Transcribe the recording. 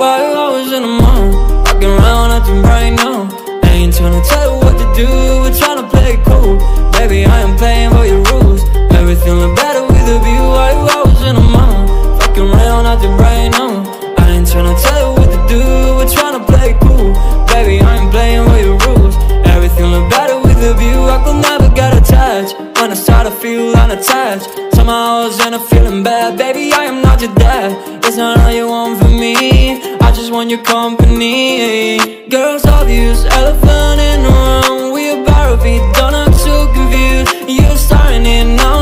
Why I was in the mall, walking around acting right now. I ain't tryna tell you what to do, we're tryna play it cool. Baby, I am playing by your rules. Everything look better with a view. Why I was in the mall, walking around acting right now. I ain't tryna tell you what to do, we're tryna play it cool. Baby, I ain't playing by your rules. Everything look better with a view. I could never get attached when I start to feel unattached. Somehow I was in a feeling bad. Baby, I am not your dad. It's not all you want from me, I just want your company. Girls obvious, elephant in the room. We about to be done, I'm so confused. You're starting it now.